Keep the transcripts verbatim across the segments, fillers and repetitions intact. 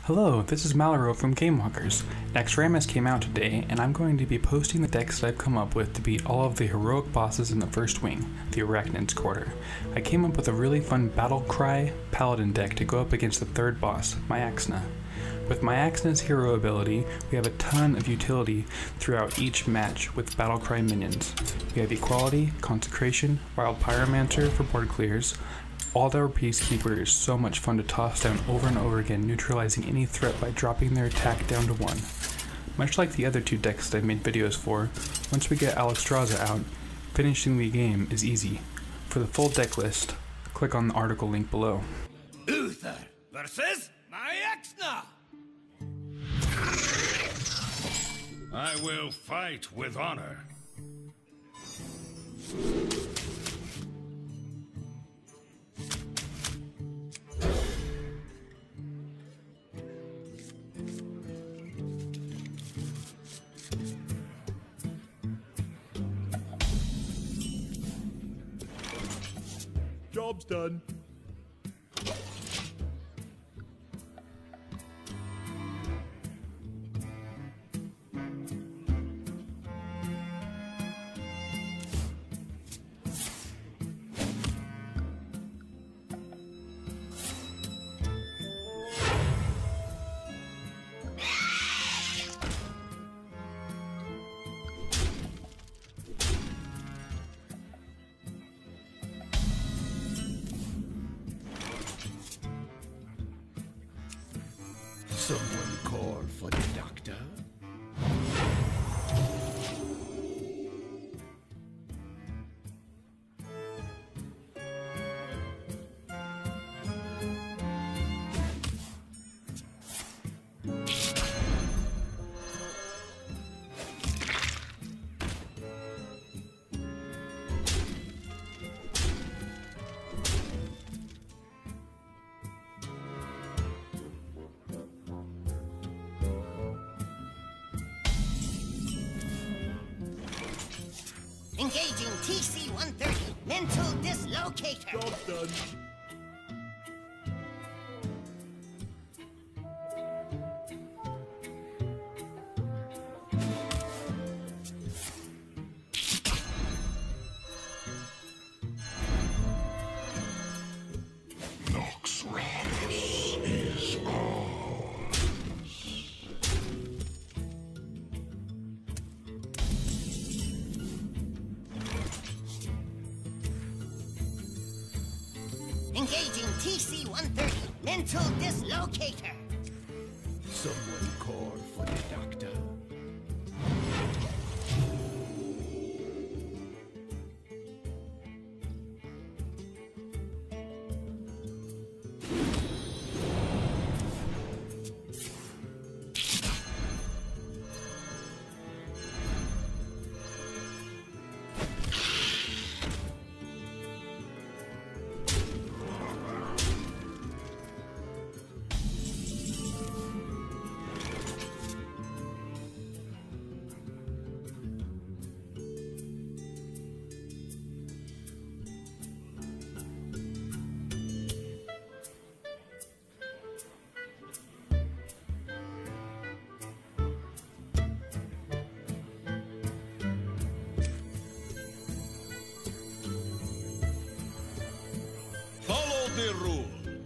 Hello, this is Maloro from Gamewalkers. Naxxramas came out today, and I'm going to be posting the decks that I've come up with to beat all of the heroic bosses in the first wing, the Arachnid's Quarter. I came up with a really fun battlecry Paladin deck to go up against the third boss, Maexxna. With Maexxna's hero ability, we have a ton of utility throughout each match with battlecry minions. We have Equality, Consecration, Wild Pyromancer for board clears. Aldor Peacekeeper is so much fun to toss down over and over again, neutralizing any threat by dropping their attack down to one. Much like the other two decks that I've made videos for, once we get Alexstraza out, finishing the game is easy. For the full deck list, click on the article link below. Uther versus Maexxna! I will fight with honor. Job's done. Someone call for the doctor? Engaging T C one thirty, mental dislocator. Job's done. Is Engaging T C one thirty, mental dislocator. Someone call for the doctor? Follow the rule.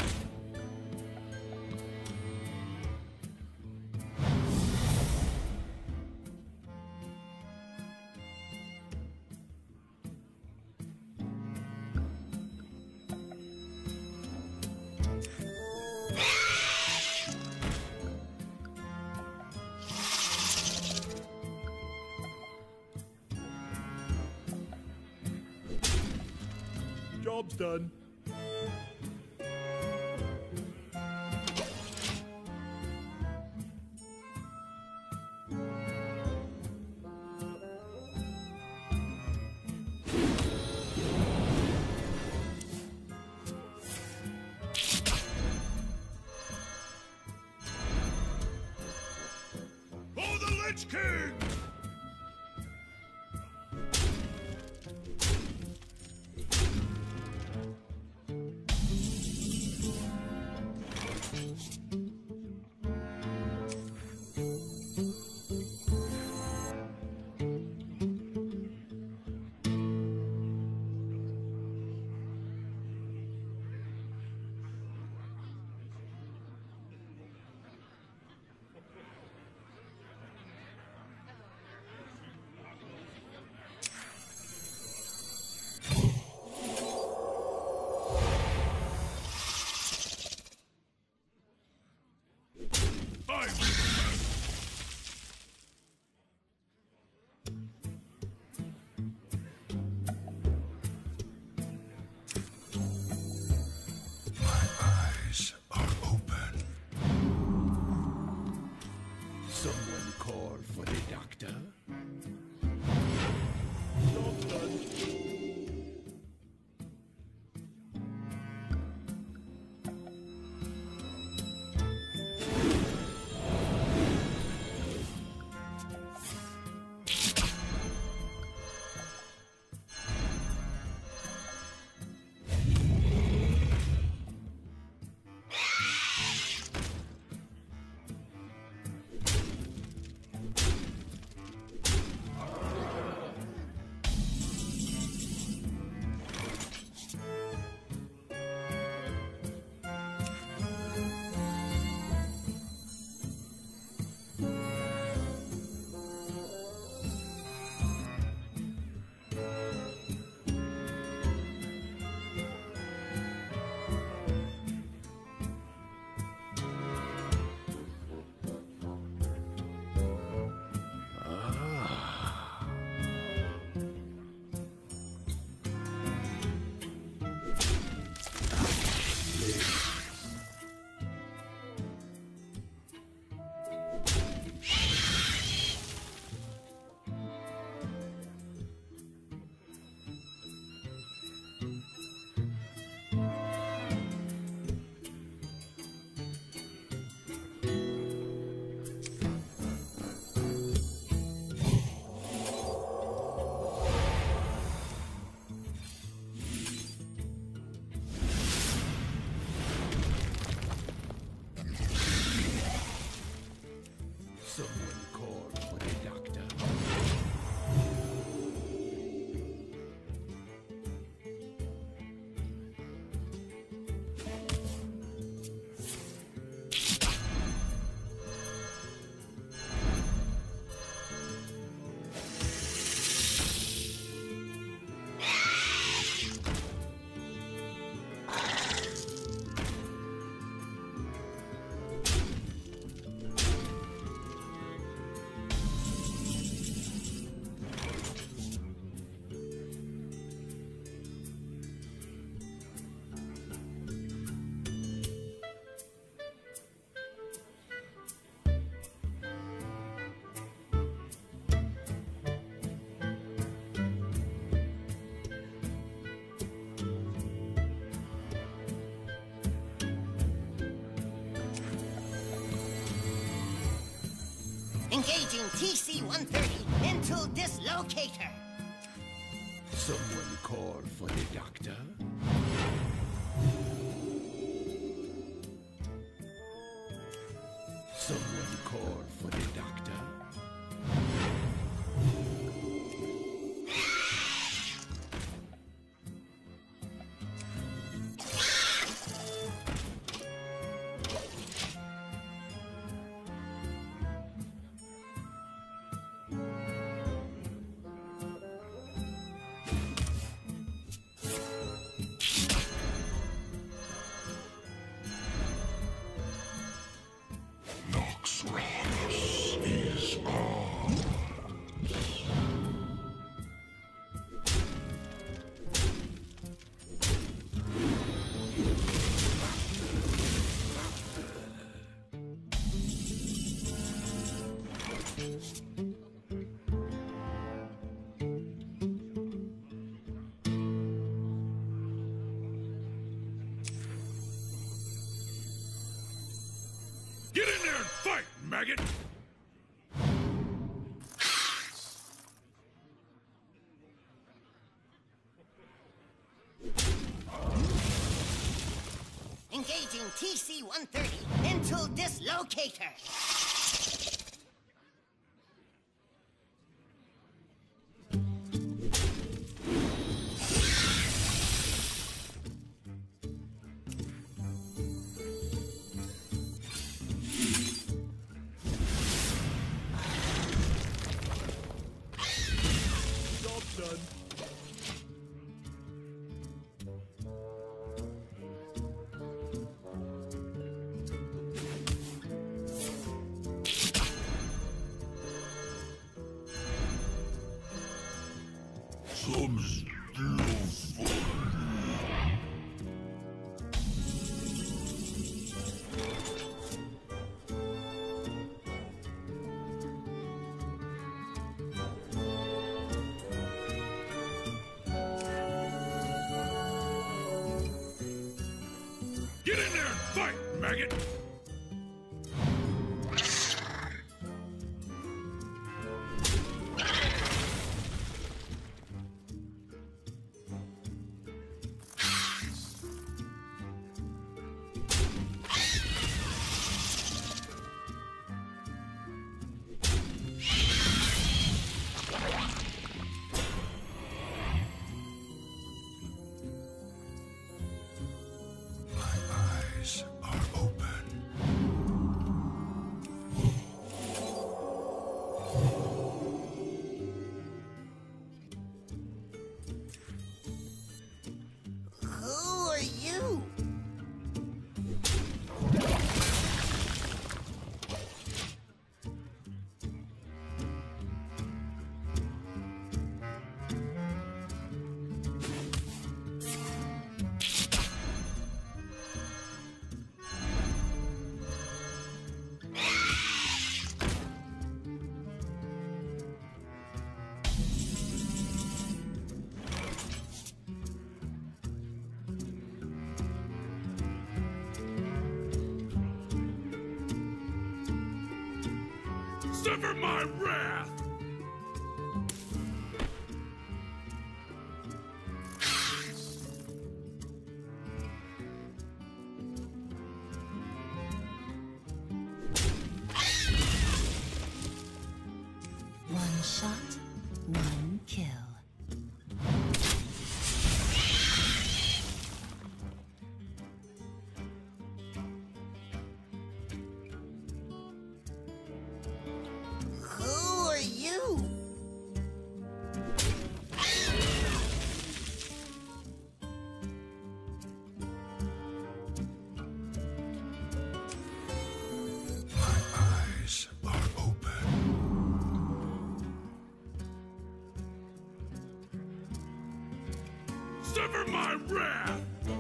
Job's done. For the Lich King! I will. My eyes are open. Someone call for the doctor. Job's done. Someone call for the doctor. Engaging T C one thirty mental dislocator. Someone call for the doctor. Someone call for the doctor. Get in there and fight, maggot! Engaging T C one thirty mental dislocator. Job's done. Sever my wrath! One shot, one kill. Who are you? My eyes are open. Sever my wrath!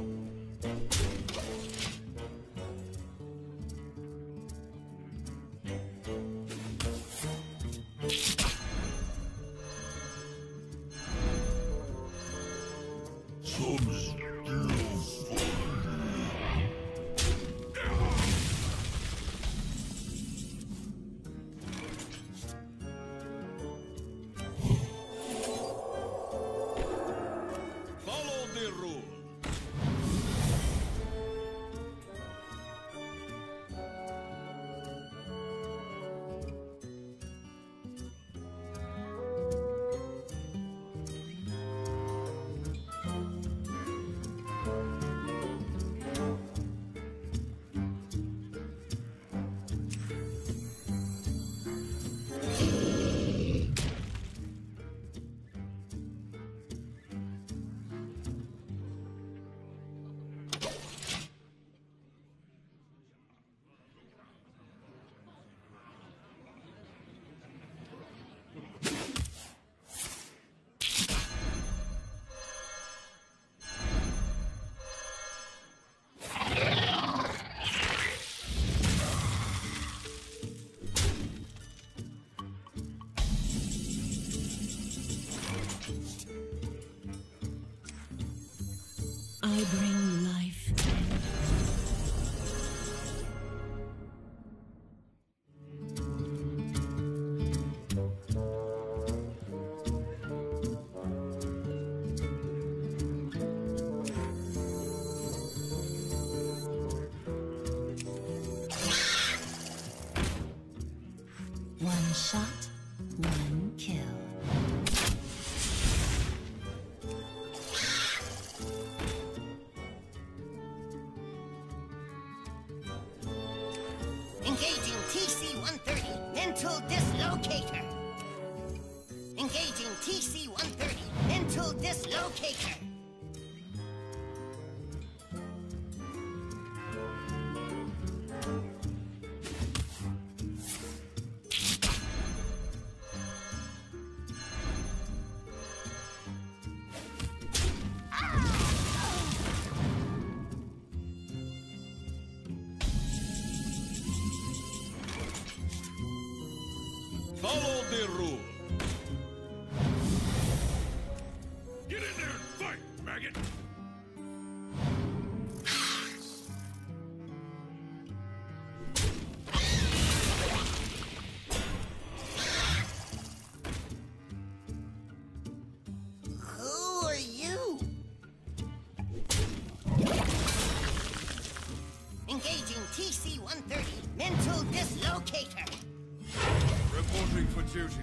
Some still Follow the rule. I bring life and one shot, one kill. Engaging T C one thirty, mental dislocator. Engaging T C one thirty, mental dislocator. Follow the rule. Get in there and fight, maggot! Who are you? Engaging T C one thirty, mental dislocator. Reporting for duty.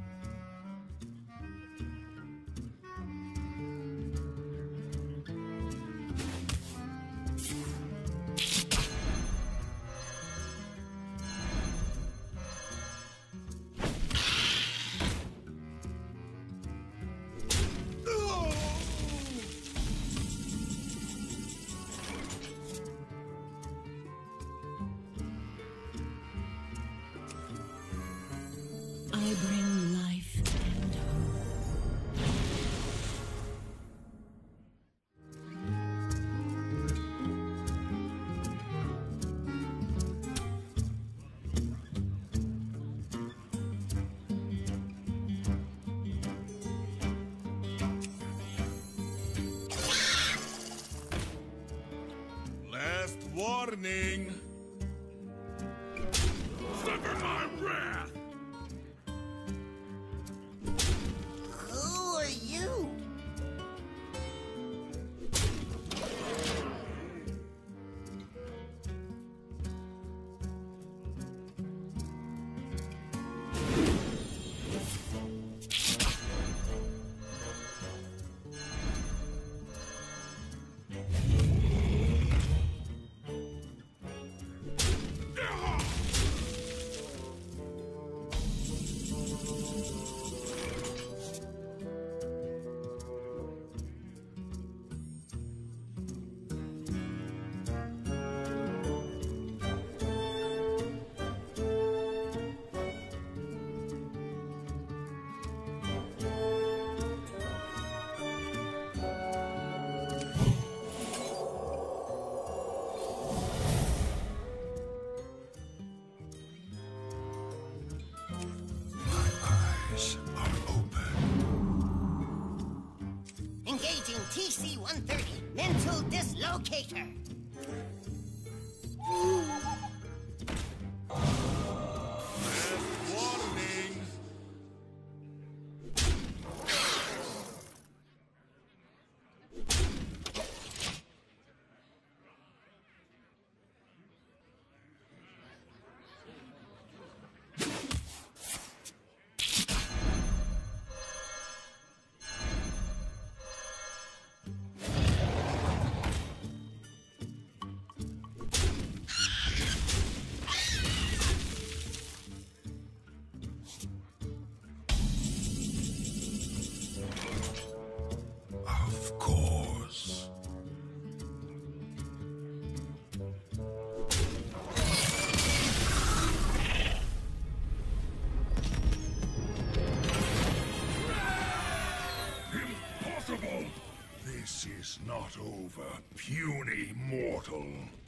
I bring life and hope. Last warning. Sever my wrath! T C one thirty mental dislocator. Warning. Of course. Impossible! This is not over, puny mortal.